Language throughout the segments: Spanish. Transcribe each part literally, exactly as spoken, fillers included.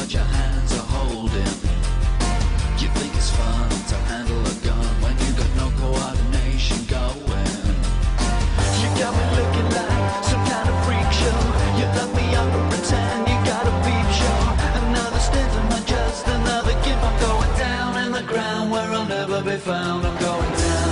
what your hands are holding. You think it's fun to handle a gun when you got no coordination going. You got me looking like some kind of freak show. You love me, I'm gonna pretend you got a peep show. Another stint in my chest, another gift. I'm going down in the ground where I'll never be found. I'm going down.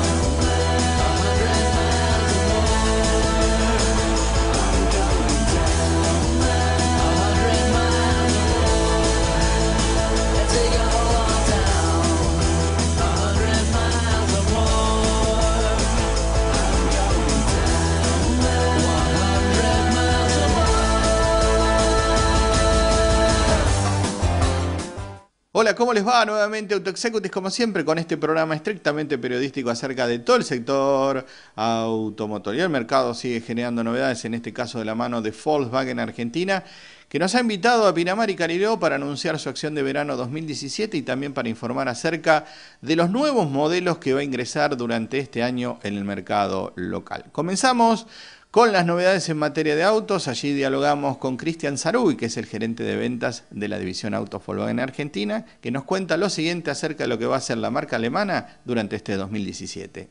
Hola, ¿cómo les va? Nuevamente Auto Executives, como siempre, con este programa estrictamente periodístico acerca de todo el sector automotor. Y el mercado sigue generando novedades, en este caso de la mano de Volkswagen Argentina, que nos ha invitado a Pinamar y Cariló para anunciar su acción de verano dos mil diecisiete y también para informar acerca de los nuevos modelos que va a ingresar durante este año en el mercado local. Comenzamos con las novedades en materia de autos. Allí dialogamos con Cristian Zaruy, que es el gerente de ventas de la división Autos Volkswagen Argentina, que nos cuenta lo siguiente acerca de lo que va a hacer la marca alemana durante este dos mil diecisiete.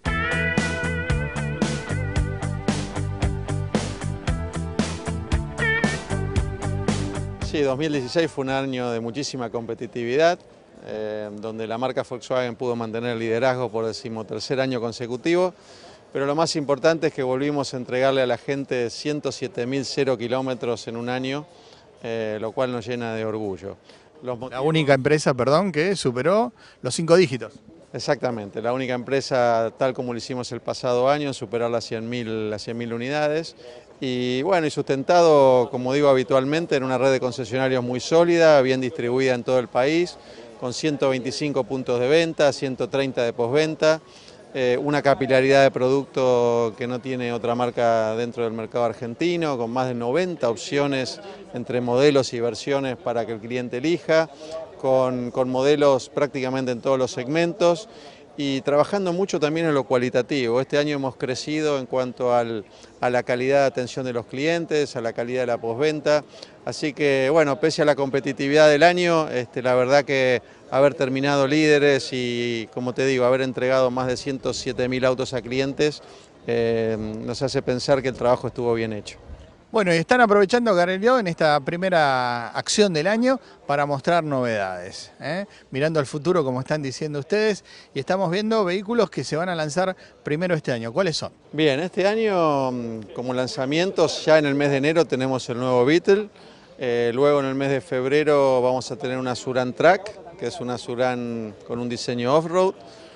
Sí, dos mil dieciséis fue un año de muchísima competitividad, eh, donde la marca Volkswagen pudo mantener el liderazgo por decimotercer año consecutivo. Pero lo más importante es que volvimos a entregarle a la gente ciento siete mil cero kilómetros en un año, eh, lo cual nos llena de orgullo. Los motivos... La única empresa, perdón, que superó los cinco dígitos. Exactamente, la única empresa, tal como lo hicimos el pasado año, en superar las cien mil unidades. Y bueno, y sustentado, como digo habitualmente, en una red de concesionarios muy sólida, bien distribuida en todo el país, con ciento veinticinco puntos de venta, ciento treinta de postventa. Eh, una capilaridad de producto que no tiene otra marca dentro del mercado argentino, con más de noventa opciones entre modelos y versiones para que el cliente elija, con, con modelos prácticamente en todos los segmentos y trabajando mucho también en lo cualitativo. Este año hemos crecido en cuanto al, a la calidad de atención de los clientes, a la calidad de la postventa, así que bueno, pese a la competitividad del año, este, la verdad que haber terminado líderes y, como te digo, haber entregado más de ciento siete mil autos a clientes, eh, nos hace pensar que el trabajo estuvo bien hecho. Bueno, y están aprovechando Cariló en esta primera acción del año para mostrar novedades, ¿eh? Mirando al futuro, como están diciendo ustedes, y estamos viendo vehículos que se van a lanzar primero este año. ¿Cuáles son? Bien, este año, como lanzamientos, ya en el mes de enero tenemos el nuevo Beetle, eh, luego en el mes de febrero vamos a tener una Surán Track, que es una Surán con un diseño off-road,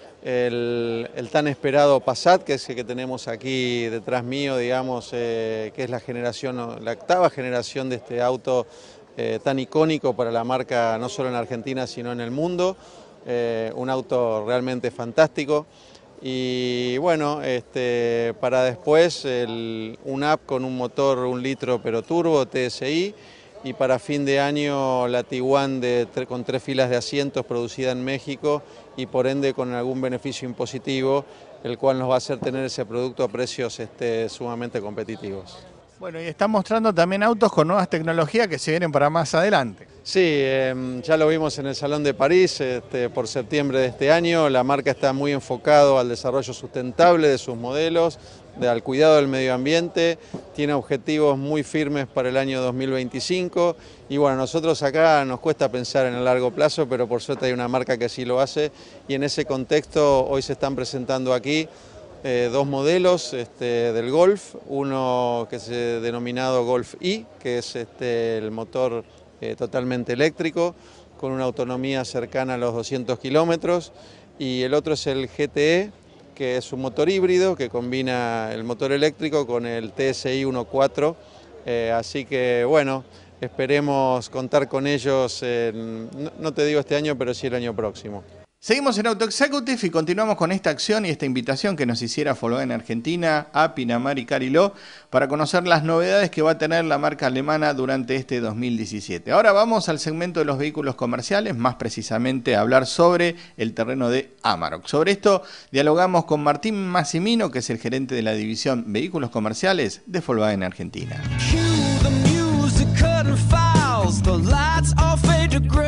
el, el tan esperado Passat, que es el que tenemos aquí detrás mío, digamos, eh, que es la generación, la octava generación de este auto eh, tan icónico para la marca, no solo en Argentina, sino en el mundo, eh, un auto realmente fantástico. Y bueno, este, para después el, un up con un motor un litro pero turbo, T S I, y para fin de año la Tiguan de, con tres filas de asientos producida en México y por ende con algún beneficio impositivo, el cual nos va a hacer tener ese producto a precios este, sumamente competitivos. Bueno, y están mostrando también autos con nuevas tecnologías que se vienen para más adelante. Sí, eh, ya lo vimos en el Salón de París este, por septiembre de este año. La marca está muy enfocado al desarrollo sustentable de sus modelos, de, al cuidado del medio ambiente, tiene objetivos muy firmes para el año dos mil veinticinco y bueno, nosotros acá nos cuesta pensar en el largo plazo, pero por suerte hay una marca que sí lo hace y en ese contexto hoy se están presentando aquí Eh, dos modelos este, del Golf, uno que es eh, denominado Golf I, que es este, el motor eh, totalmente eléctrico, con una autonomía cercana a los doscientos kilómetros, y el otro es el G T E, que es un motor híbrido que combina el motor eléctrico con el T S I uno punto cuatro, eh, así que bueno, esperemos contar con ellos, en, no, no te digo este año, pero sí el año próximo. Seguimos en Auto Executive y continuamos con esta acción y esta invitación que nos hiciera Volkswagen Argentina a Pinamar y Cariló para conocer las novedades que va a tener la marca alemana durante este dos mil diecisiete. Ahora vamos al segmento de los vehículos comerciales, más precisamente a hablar sobre el terreno de Amarok. Sobre esto dialogamos con Martín Massimino, que es el gerente de la división Vehículos Comerciales de Volkswagen Argentina.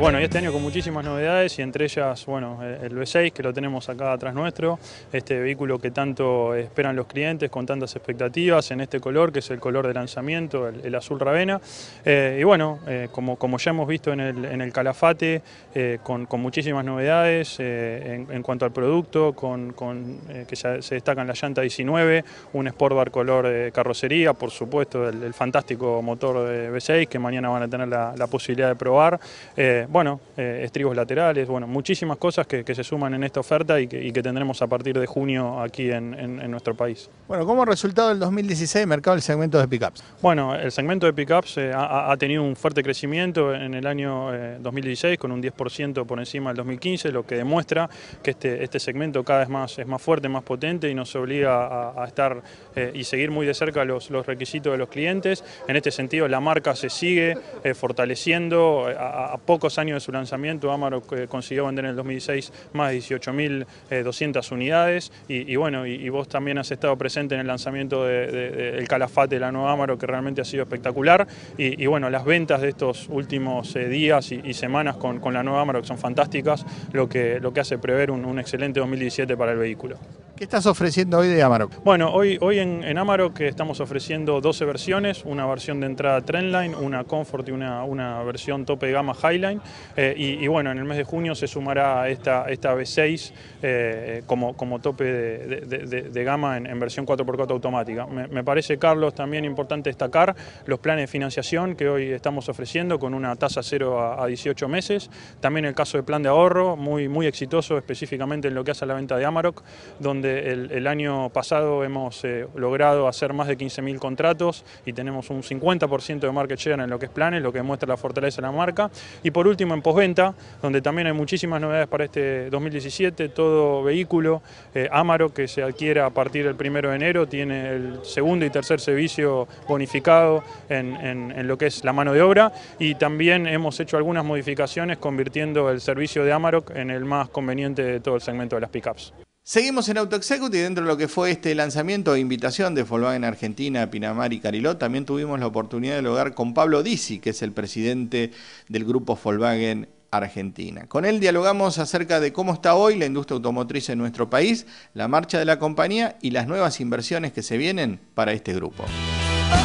bueno, y este año con muchísimas novedades y entre ellas, bueno, el V seis que lo tenemos acá atrás nuestro, este vehículo que tanto esperan los clientes con tantas expectativas en este color, que es el color de lanzamiento, el, el azul Ravenna. Eh, y bueno, eh, como, como ya hemos visto en el, en el Calafate, eh, con, con muchísimas novedades eh, en, en cuanto al producto, con, con, eh, que ya se destacan la llanta diecinueve, un Sportbar color eh, carrocería, por supuesto el, el fantástico motor de V seis que mañana van a tener la, la posibilidad de probar. Eh, bueno, eh, estribos laterales, bueno, muchísimas cosas que, que se suman en esta oferta y que, y que tendremos a partir de junio aquí en, en, en nuestro país. Bueno, como resultado del dos mil dieciséis, mercado del segmento de pickups. Bueno, el segmento de pickups eh, ha, ha tenido un fuerte crecimiento en el año eh, dos mil dieciséis, con un diez por ciento por encima del dos mil quince, lo que demuestra que este, este segmento cada vez más es más fuerte, más potente y nos obliga a, a estar eh, y seguir muy de cerca los, los requisitos de los clientes. En este sentido, la marca se sigue eh, fortaleciendo. A, a pocos años de su lanzamiento, Amarok eh, consiguió vender en el dos mil dieciséis más de dieciocho mil doscientas unidades y, y bueno, y, y vos también has estado presente en el lanzamiento del de, de, de Calafate de la nueva Amarok, que realmente ha sido espectacular y, y bueno, las ventas de estos últimos eh, días y, y semanas con, con la nueva Amarok son fantásticas, lo que, lo que hace prever un, un excelente dos mil diecisiete para el vehículo. ¿Qué estás ofreciendo hoy de Amarok? Bueno, hoy, hoy en, en Amarok estamos ofreciendo doce versiones, una versión de entrada Trendline, una Comfort y una, una versión tope de gama Highline. Eh, y, y bueno, en el mes de junio se sumará esta, esta V seis eh, como, como tope de, de, de, de gama en, en versión cuatro por cuatro automática. Me, me parece, Carlos, también importante destacar los planes de financiación que hoy estamos ofreciendo con una tasa cero a, a dieciocho meses. También el caso de plan de ahorro, muy, muy exitoso específicamente en lo que hace a la venta de Amarok, donde el, el año pasado hemos eh, logrado hacer más de quince mil contratos y tenemos un cincuenta por ciento de market share en lo que es planes, lo que demuestra la fortaleza de la marca. Y por último en postventa, donde también hay muchísimas novedades para este dos mil diecisiete, todo vehículo eh, Amarok que se adquiera a partir del primero de enero tiene el segundo y tercer servicio bonificado en, en, en lo que es la mano de obra y también hemos hecho algunas modificaciones convirtiendo el servicio de Amarok en el más conveniente de todo el segmento de las pickups. Seguimos en Auto Executive y dentro de lo que fue este lanzamiento e invitación de Volkswagen Argentina, Pinamar y Cariló, también tuvimos la oportunidad de dialogar con Pablo Disi, que es el presidente del grupo Volkswagen Argentina. Con él dialogamos acerca de cómo está hoy la industria automotriz en nuestro país, la marcha de la compañía y las nuevas inversiones que se vienen para este grupo. Oh,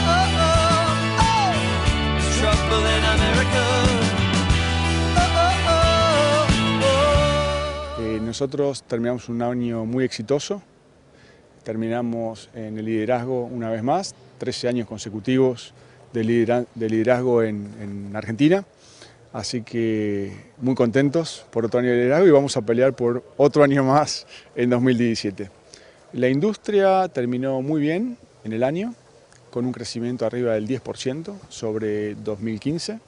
oh, oh, oh. Trouble in America. Nosotros terminamos un año muy exitoso, terminamos en el liderazgo una vez más, trece años consecutivos de, lidera de liderazgo en, en Argentina, así que muy contentos por otro año de liderazgo y vamos a pelear por otro año más en dos mil diecisiete. La industria terminó muy bien en el año, con un crecimiento arriba del diez por ciento sobre dos mil quince,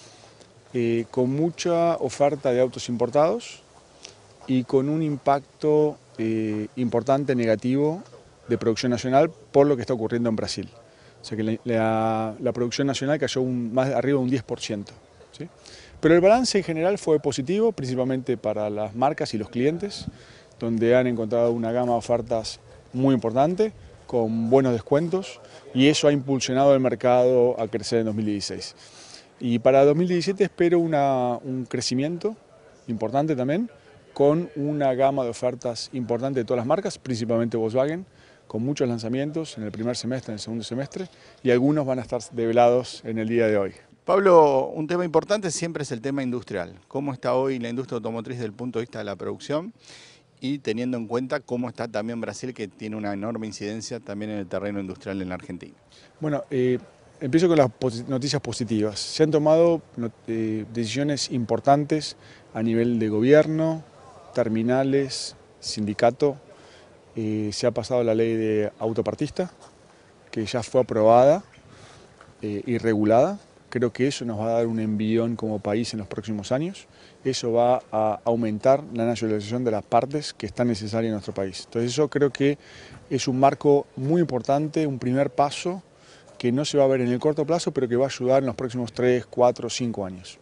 eh, con mucha oferta de autos importados, y con un impacto eh, importante negativo de producción nacional por lo que está ocurriendo en Brasil. O sea que la, la, la producción nacional cayó un, más arriba de un diez por ciento. ¿Sí? Pero el balance en general fue positivo, principalmente para las marcas y los clientes, donde han encontrado una gama de ofertas muy importante, con buenos descuentos, y eso ha impulsionado el mercado a crecer en dos mil dieciséis. Y para dos mil diecisiete espero una, un crecimiento importante también, con una gama de ofertas importante de todas las marcas, principalmente Volkswagen, con muchos lanzamientos en el primer semestre, en el segundo semestre, y algunos van a estar develados en el día de hoy. Pablo, un tema importante siempre es el tema industrial. ¿Cómo está hoy la industria automotriz desde el punto de vista de la producción? Y teniendo en cuenta cómo está también Brasil, que tiene una enorme incidencia también en el terreno industrial en la Argentina. Bueno, eh, empiezo con las noticias positivas. Se han tomado eh, decisiones importantes a nivel de gobierno, terminales, sindicato. Eh, se ha pasado la ley de autopartista, que ya fue aprobada eh, y regulada. Creo que eso nos va a dar un envión como país en los próximos años. Eso va a aumentar la nacionalización de las partes que están necesarias en nuestro país. Entonces eso creo que es un marco muy importante, un primer paso que no se va a ver en el corto plazo, pero que va a ayudar en los próximos tres, cuatro, cinco años.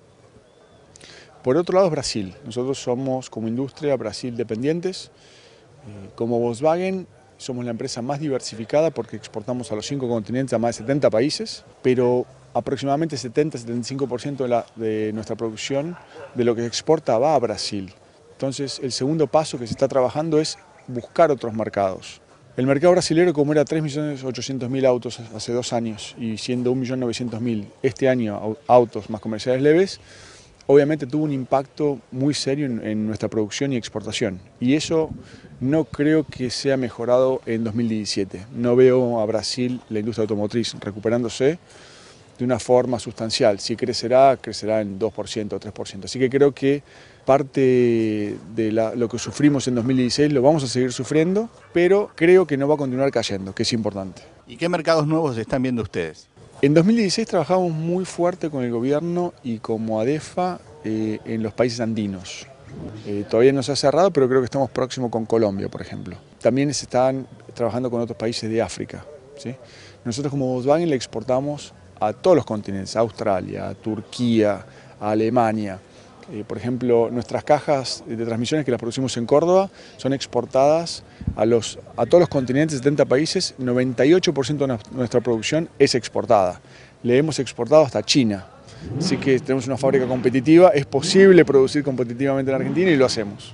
Por otro lado es Brasil. Nosotros somos como industria Brasil dependientes. Eh, como Volkswagen somos la empresa más diversificada porque exportamos a los cinco continentes, a más de setenta países, pero aproximadamente setenta a setenta y cinco por ciento de, la, de nuestra producción, de lo que se exporta, va a Brasil. Entonces, el segundo paso que se está trabajando es buscar otros mercados. El mercado brasilero, como era tres millones ochocientos mil autos hace dos años y siendo un millón novecientos mil este año autos más comerciales leves, obviamente tuvo un impacto muy serio en, en nuestra producción y exportación. Y eso no creo que sea mejorado en dos mil diecisiete. No veo a Brasil, la industria automotriz, recuperándose de una forma sustancial. Si crecerá, crecerá en dos por ciento o tres por ciento. Así que creo que parte de la, lo que sufrimos en dos mil dieciséis lo vamos a seguir sufriendo, pero creo que no va a continuar cayendo, que es importante. ¿Y qué mercados nuevos están viendo ustedes? En dos mil dieciséis trabajamos muy fuerte con el gobierno y como ADEFA eh, en los países andinos. Eh, todavía no se ha cerrado, pero creo que estamos próximos con Colombia, por ejemplo. También se están trabajando con otros países de África, ¿sí? Nosotros como Volkswagen le exportamos a todos los continentes, a Australia, a Turquía, a Alemania. Eh, por ejemplo, nuestras cajas de transmisiones que las producimos en Córdoba son exportadas a, los, a todos los continentes, setenta países, noventa y ocho por ciento de nuestra producción es exportada. Le hemos exportado hasta China, así que tenemos una fábrica competitiva, es posible producir competitivamente en Argentina y lo hacemos.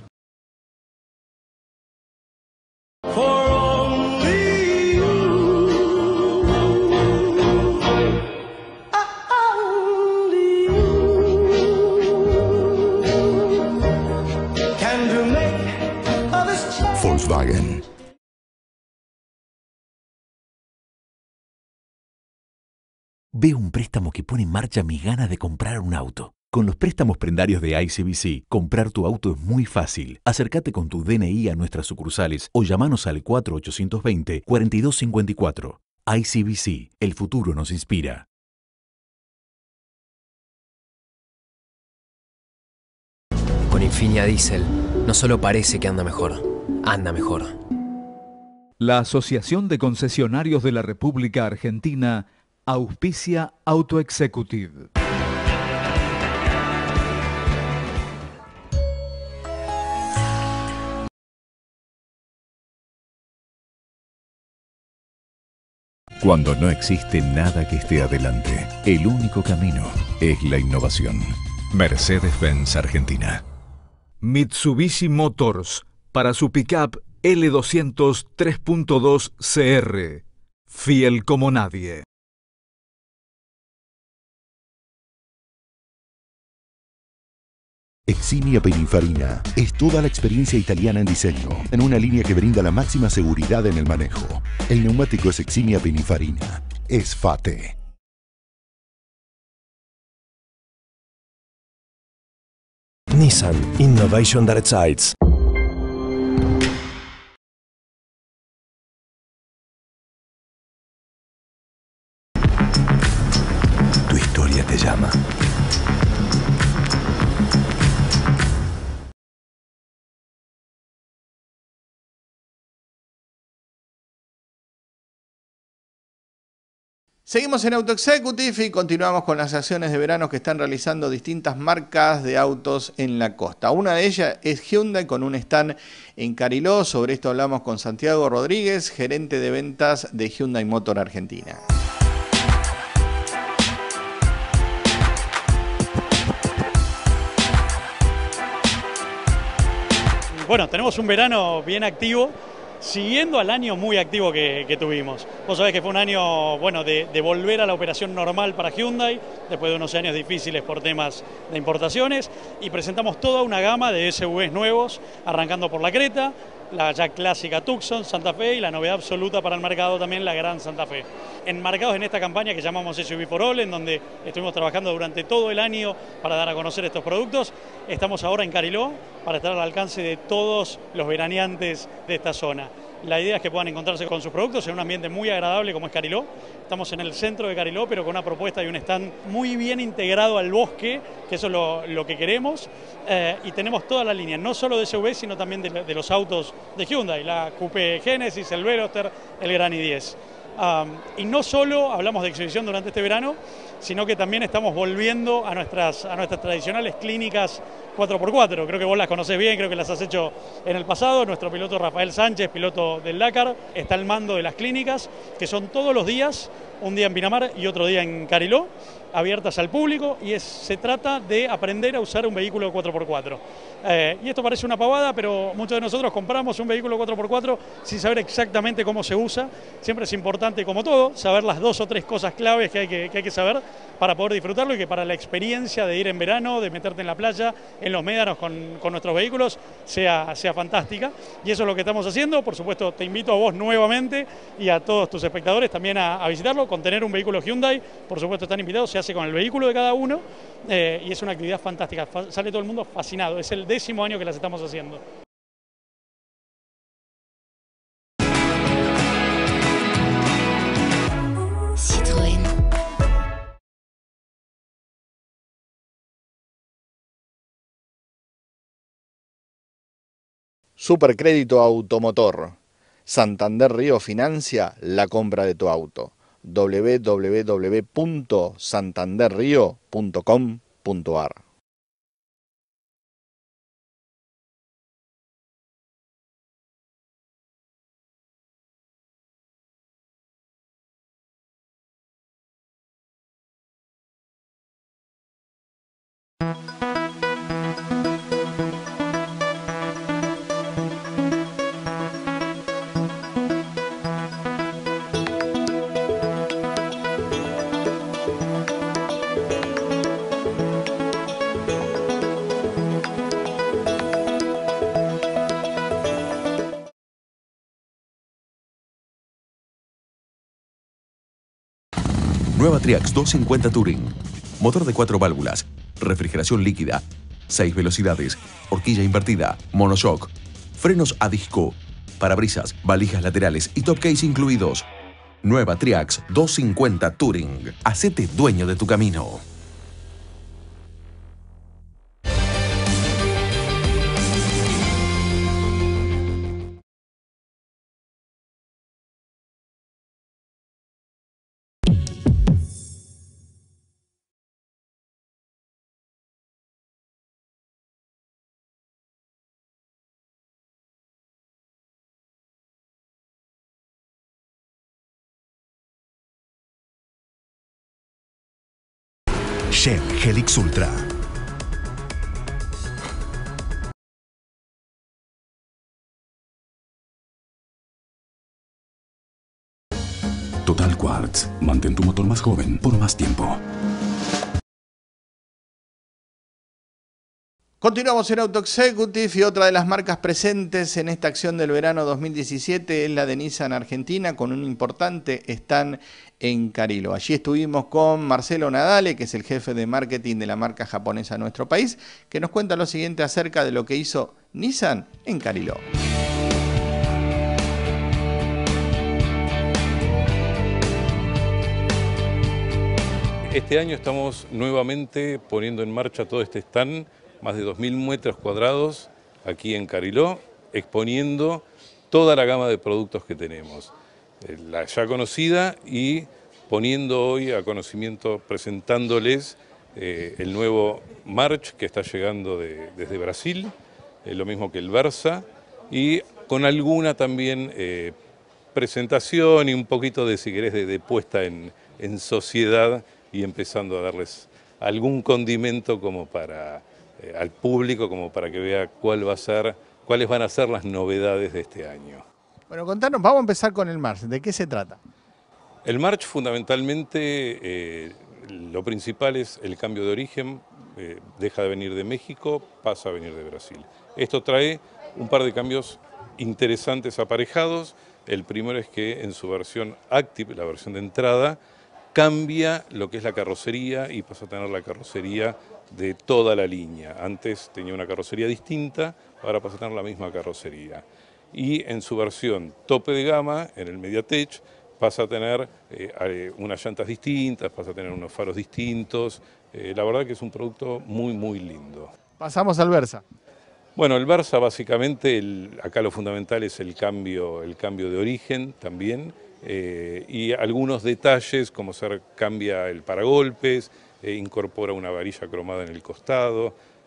Volkswagen. Veo un préstamo que pone en marcha mis ganas de comprar un auto. Con los préstamos prendarios de I C B C, comprar tu auto es muy fácil. Acércate con tu D N I a nuestras sucursales o llamanos al cuatro ocho dos cero, cuatro dos cinco cuatro. I C B C, el futuro nos inspira. Con Infinia Diesel, no solo parece que anda mejor, anda mejor. La Asociación de Concesionarios de la República Argentina auspicia Auto Executive. Cuando no existe nada que esté adelante, el único camino es la innovación. Mercedes-Benz Argentina. Mitsubishi Motors, para su pickup L doscientos tres punto dos C R. Fiel como nadie. Eximia Pininfarina es toda la experiencia italiana en diseño, en una línea que brinda la máxima seguridad en el manejo. El neumático es Eximia Pininfarina. Es FATE. Nissan Innovation That Excites. Tu historia te llama. Seguimos en Auto Executive y continuamos con las acciones de verano que están realizando distintas marcas de autos en la costa. Una de ellas es Hyundai con un stand en Cariló. Sobre esto hablamos con Santiago Rodríguez, gerente de ventas de Hyundai Motor Argentina. Bueno, tenemos un verano bien activo, siguiendo al año muy activo que, que tuvimos. Vos sabés que fue un año bueno, de, de volver a la operación normal para Hyundai, después de unos años difíciles por temas de importaciones, y presentamos toda una gama de S U Vs nuevos, arrancando por la Creta, la ya clásica Tucson, Santa Fe y la novedad absoluta para el mercado también, la Gran Santa Fe. Enmarcados en esta campaña que llamamos S U V for All, en donde estuvimos trabajando durante todo el año para dar a conocer estos productos, estamos ahora en Cariló para estar al alcance de todos los veraneantes de esta zona. La idea es que puedan encontrarse con sus productos en un ambiente muy agradable como es Cariló. Estamos en el centro de Cariló, pero con una propuesta y un stand muy bien integrado al bosque, que eso es lo, lo que queremos. Eh, y tenemos toda la línea, no solo de S U V, sino también de, de los autos de Hyundai, la Coupé Genesis, el Veloster, el Gran i diez. Um, y no solo hablamos de exhibición durante este verano, sino que también estamos volviendo a nuestras, a nuestras tradicionales clínicas cuatro por cuatro. Creo que vos las conocés bien, creo que las has hecho en el pasado. Nuestro piloto Rafael Sánchez, piloto del Dakar, está al mando de las clínicas, que son todos los días, un día en Pinamar y otro día en Cariló, abiertas al público, y es, se trata de aprender a usar un vehículo cuatro por cuatro. Eh, y esto parece una pavada, pero muchos de nosotros compramos un vehículo cuatro por cuatro sin saber exactamente cómo se usa. Siempre es importante, como todo, saber las dos o tres cosas claves que hay que, que hay que saber para poder disfrutarlo, y que para la experiencia de ir en verano, de meterte en la playa, en los médanos con, con nuestros vehículos, sea, sea fantástica. Y eso es lo que estamos haciendo. Por supuesto, te invito a vos nuevamente y a todos tus espectadores también a, a visitarlo. Con tener un vehículo Hyundai, por supuesto están invitados, se hace con el vehículo de cada uno, eh, y es una actividad fantástica. Fa- sale todo el mundo fascinado. Es el décimo año que las estamos haciendo. Citroën. Supercrédito Automotor. Santander Río financia la compra de tu auto. doble u doble u doble u punto santander río punto com punto a r. Nueva Triax doscientos cincuenta Touring. Motor de cuatro válvulas, refrigeración líquida, seis velocidades, horquilla invertida, monoshock, frenos a disco, parabrisas, valijas laterales y top case incluidos. Nueva Triax doscientos cincuenta Touring. Hacete dueño de tu camino. Shell Helix Ultra. Total Quartz. Mantén tu motor más joven por más tiempo. Continuamos en Auto Executive, y otra de las marcas presentes en esta acción del verano dos mil diecisiete es la de Nissan Argentina, con un importante stand en Cariló. Allí estuvimos con Marcelo Nadale, que es el jefe de marketing de la marca japonesa en nuestro país, que nos cuenta lo siguiente acerca de lo que hizo Nissan en Cariló. Este año estamos nuevamente poniendo en marcha todo este stand, más de dos mil metros cuadrados aquí en Cariló, exponiendo toda la gama de productos que tenemos. La ya conocida, y poniendo hoy a conocimiento, presentándoles eh, el nuevo March que está llegando de, desde Brasil, eh, lo mismo que el Versa, y con alguna también eh, presentación y un poquito de, si querés, de, de puesta en, en sociedad, y empezando a darles algún condimento como para... Eh, al público, como para que vea cuál va a ser, cuáles van a ser las novedades de este año. Bueno, contanos, vamos a empezar con el March. ¿De qué se trata? El March fundamentalmente, eh, lo principal es el cambio de origen, eh, deja de venir de México, pasa a venir de Brasil. Esto trae un par de cambios interesantes aparejados. El primero es que en su versión Active, la versión de entrada, cambia lo que es la carrocería y pasa a tener la carrocería de toda la línea. Antes tenía una carrocería distinta, ahora pasa a tener la misma carrocería. Y en su versión tope de gama, en el Mediatek, pasa a tener eh, unas llantas distintas, pasa a tener unos faros distintos. Eh, la verdad que es un producto muy, muy lindo. Pasamos al Versa. Bueno, el Versa básicamente, el, acá lo fundamental es el cambio, el cambio de origen también, eh, y algunos detalles como ser cambia el paragolpes, eh, incorpora una varilla cromada en el costado,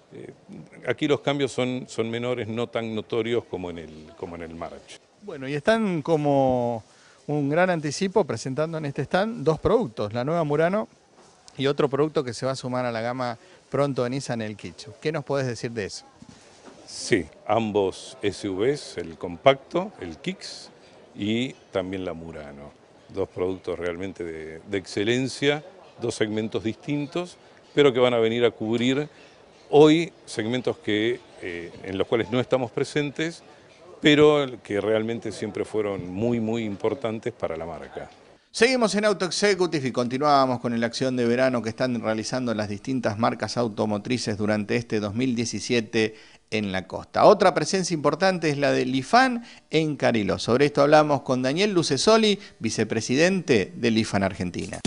Eh, aquí los cambios son, son menores, no tan notorios como en el, como en el March. Bueno, y están como un gran anticipo presentando en este stand dos productos, la nueva Murano y otro producto que se va a sumar a la gama pronto de Nissan, el Kicks. ¿Qué nos podés decir de eso? Sí, ambos S U Vs, el compacto, el Kicks y también la Murano. Dos productos realmente de, de excelencia, dos segmentos distintos, pero que van a venir a cubrir hoy segmentos que, eh, en los cuales no estamos presentes, pero que realmente siempre fueron muy, muy importantes para la marca. Seguimos en Auto Executive y continuamos con la acción de verano que están realizando las distintas marcas automotrices durante este dos mil diecisiete en la costa. Otra presencia importante es la de Lifan en Cariló. Sobre esto hablamos con Daniel Lucesoli, vicepresidente de Lifan Argentina.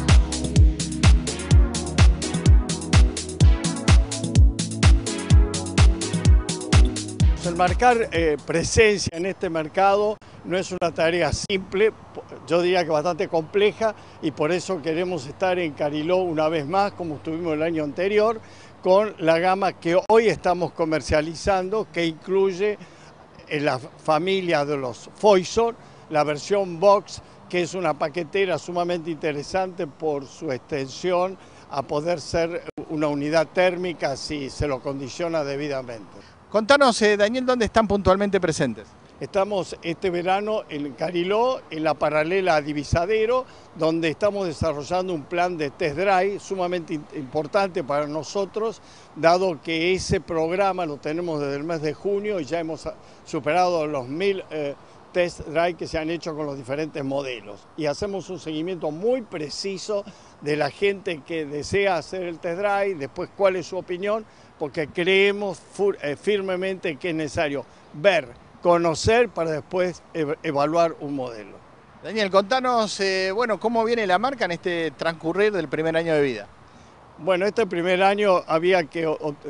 El marcar eh, presencia en este mercado no es una tarea simple, yo diría que bastante compleja, y por eso queremos estar en Cariló una vez más, como estuvimos el año anterior, con la gama que hoy estamos comercializando, que incluye en la familia de los Foysor, la versión Box, que es una paquetera sumamente interesante por su extensión a poder ser una unidad térmica si se lo condiciona debidamente. Contanos, eh, Daniel, ¿dónde están puntualmente presentes? Estamos este verano en Cariló, en la paralela a Divisadero, donde estamos desarrollando un plan de test drive sumamente importante para nosotros, dado que ese programa lo tenemos desde el mes de junio y ya hemos superado los mil eh, test drive que se han hecho con los diferentes modelos. Y hacemos un seguimiento muy preciso de la gente que desea hacer el test drive, después cuál es su opinión, porque creemos firmemente que es necesario ver, conocer para después evaluar un modelo. Daniel, contanos, eh, bueno, ¿cómo viene la marca en este transcurrir del primer año de vida? Bueno, este primer año había que,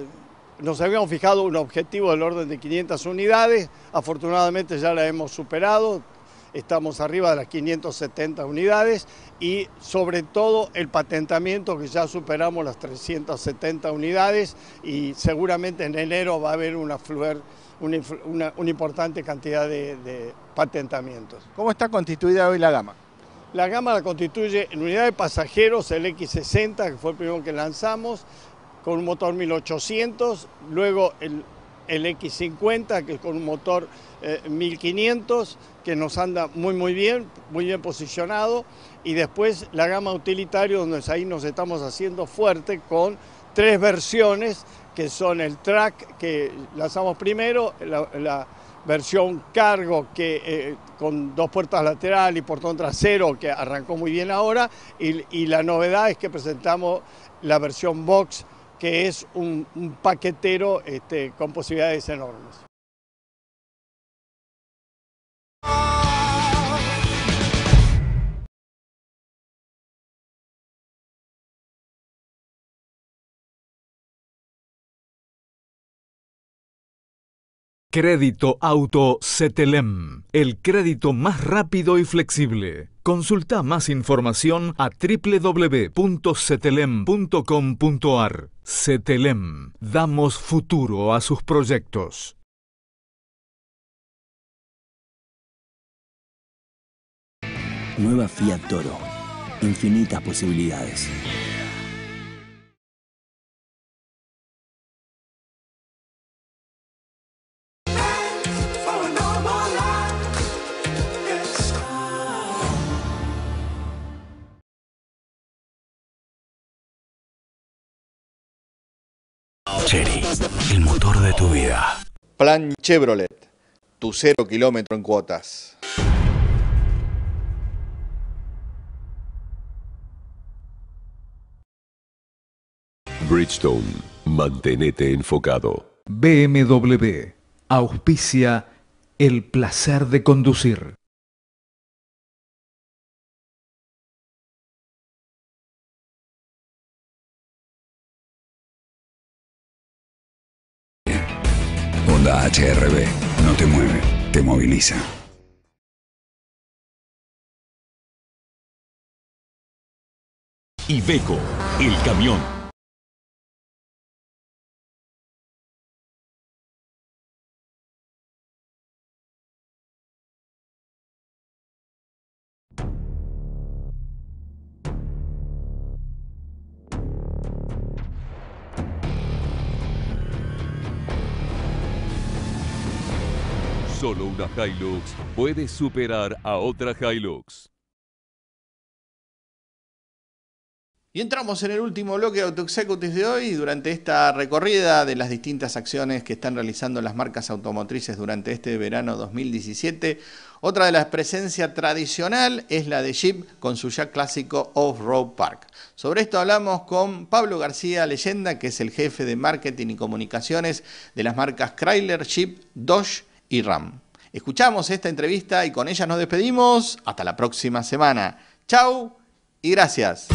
nos habíamos fijado un objetivo del orden de quinientas unidades, afortunadamente ya la hemos superado, estamos arriba de las quinientas setenta unidades y sobre todo el patentamiento que ya superamos las trescientas setenta unidades y seguramente en enero va a haber una, fluir, una, una, una importante cantidad de, de patentamientos. ¿Cómo está constituida hoy la gama? La gama la constituye en unidad de pasajeros el X sesenta, que fue el primero que lanzamos, con un motor mil ochocientos, luego el, el X cincuenta, que es con un motor eh, mil quinientos, que nos anda muy muy bien, muy bien posicionado, y después la gama utilitaria, donde ahí nos estamos haciendo fuerte con tres versiones, que son el Track, que lanzamos primero, la, la versión Cargo, que eh, con dos puertas laterales y portón trasero, que arrancó muy bien ahora, y, y la novedad es que presentamos la versión Box, que es un, un paquetero este, con posibilidades enormes. Crédito Auto Cetelem, el crédito más rápido y flexible. Consulta más información a doble u doble u doble u punto cetelem punto com punto ar. Cetelem, damos futuro a sus proyectos. Nueva Fiat Toro, infinitas posibilidades. Chery, el motor de tu vida. Plan Chevrolet, tu cero kilómetro en cuotas. Bridgestone, mantenete enfocado. B M W, auspicia el placer de conducir. Honda H R B, no te mueve, te moviliza. Iveco, el camión. Solo una Hilux puede superar a otra Hilux. Y entramos en el último bloque de Auto Executives de hoy. Durante esta recorrida de las distintas acciones que están realizando las marcas automotrices durante este verano dos mil diecisiete, otra de las presencias tradicional es la de Jeep con su ya clásico Off-Road Park. Sobre esto hablamos con Pablo García Leyenda, que es el jefe de marketing y comunicaciones de las marcas Chrysler, Jeep, Dodge y Ram. Escuchamos esta entrevista y con ella nos despedimos. Hasta la próxima semana. Chau y gracias.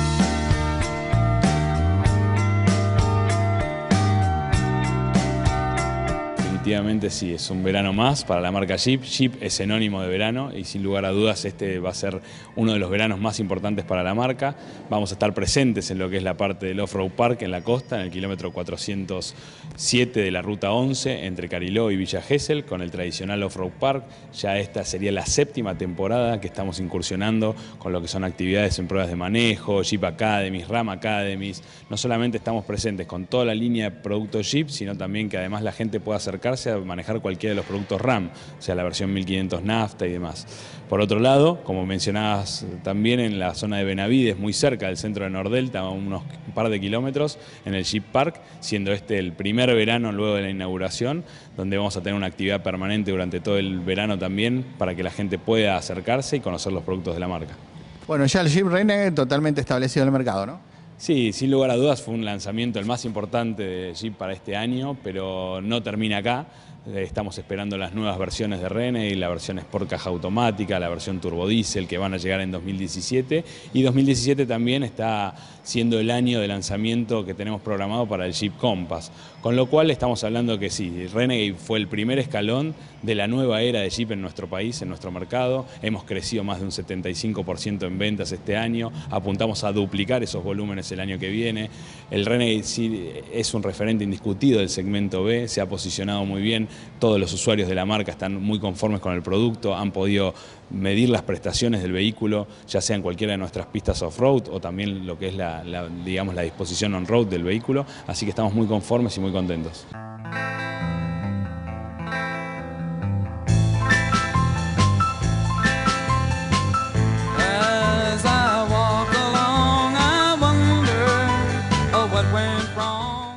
Definitivamente sí, es un verano más para la marca Jeep. Jeep es sinónimo de verano y sin lugar a dudas este va a ser uno de los veranos más importantes para la marca. Vamos a estar presentes en lo que es la parte del Off-Road Park en la costa, en el kilómetro cuatrocientos siete de la ruta once entre Cariló y Villa Gesell, con el tradicional Off-Road Park. Ya esta sería la séptima temporada que estamos incursionando con lo que son actividades en pruebas de manejo, Jeep Academies, Ram Academies. No solamente estamos presentes con toda la línea de productos Jeep, sino también que además la gente pueda acercarse a manejar cualquiera de los productos Ram, o sea, la versión mil quinientos nafta y demás. Por otro lado, como mencionabas también, en la zona de Benavides, muy cerca del centro de Nordelta, a unos un par de kilómetros, en el Jeep Park, siendo este el primer verano luego de la inauguración, donde vamos a tener una actividad permanente durante todo el verano también, para que la gente pueda acercarse y conocer los productos de la marca. Bueno, ya el Jeep Renegade totalmente establecido en el mercado, ¿no? Sí, sin lugar a dudas fue un lanzamiento el más importante de Jeep para este año, pero no termina acá. Estamos esperando las nuevas versiones de Renegade, la versión Sport caja automática, la versión Turbo Diesel, que van a llegar en dos mil diecisiete. Y dos mil diecisiete también está siendo el año de lanzamiento que tenemos programado para el Jeep Compass. Con lo cual estamos hablando que sí, Renegade fue el primer escalón de la nueva era de Jeep en nuestro país, en nuestro mercado. Hemos crecido más de un setenta y cinco por ciento en ventas este año. Apuntamos a duplicar esos volúmenes el año que viene. El Renegade sí es un referente indiscutido del segmento B, se ha posicionado muy bien. Todos los usuarios de la marca están muy conformes con el producto, han podido medir las prestaciones del vehículo, ya sea en cualquiera de nuestras pistas off-road o también lo que es la, la, digamos, la disposición on-road del vehículo, así que estamos muy conformes y muy contentos. As I walk along, I wonder, oh, what went wrong.